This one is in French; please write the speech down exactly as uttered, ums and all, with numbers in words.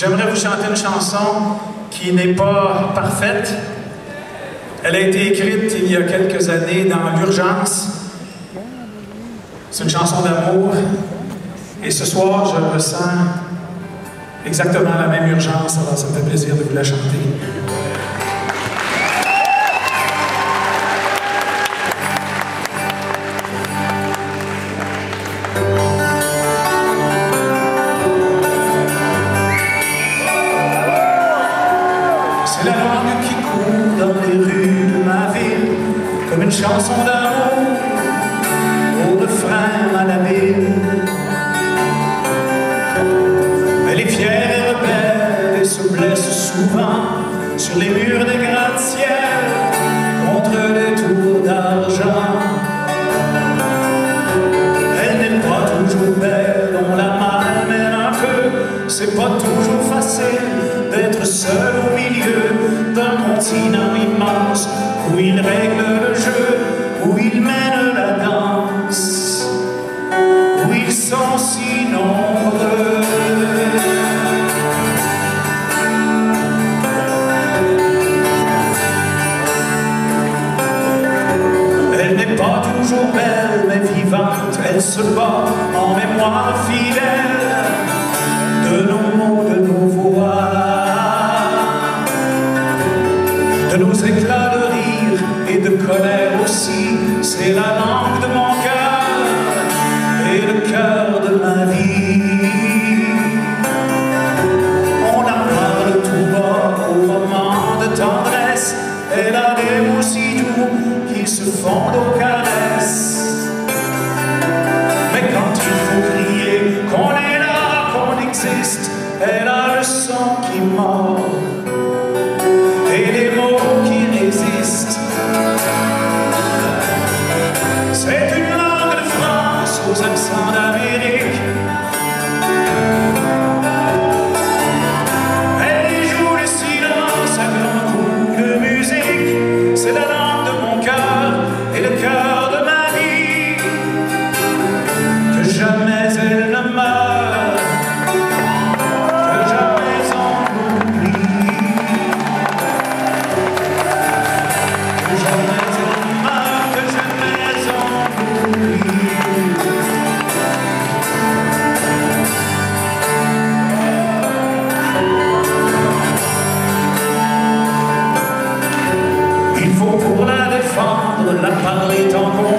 J'aimerais vous chanter une chanson qui n'est pas parfaite. Elle a été écrite il y a quelques années dans l'urgence. C'est une chanson d'amour. Et ce soir, je ressens exactement la même urgence, alors ça me fait plaisir de vous la chanter. C'est la langue qui court dans les rues de ma ville, comme une chanson d'amour au refrain malhabile. Elle est fière et rebelle et se blesse souvent sur les murs des gratte-ciel contre les tours d'argent. Elle n'est pas toujours belle, on la malmène un peu, c'est pas toujours facile d'être seul au milieu d'un continent immense où il règle le jeu, où il mène la danse, où ils sont si nombreux. Elle n'est pas toujours belle mais vivante, elle se bat en mémoire fidèle de nos mots, de nos voix, de nos éclats de rire et de colère aussi. C'est la langue de mon cœur et le cœur de ma vie. On la parle tout bas au moment de tendresse. Elle a des mots si doux qui se fondent aux caresses. Mais quand il faut crier qu'on est là, qu'on existe, elle a le son qui mord et les mots qui résistent. C'est une langue de France aux accents d'Amérique. Elle joue le silence à grands coups de musique. C'est la langue de mon cœur et le cœur de ma vie. Que jamais elle ne meurt, que jamais on l'oublie. Que jamais elle ne meurt, que jamais on l'oublie. Il faut pour la défendre, la parler tant qu'on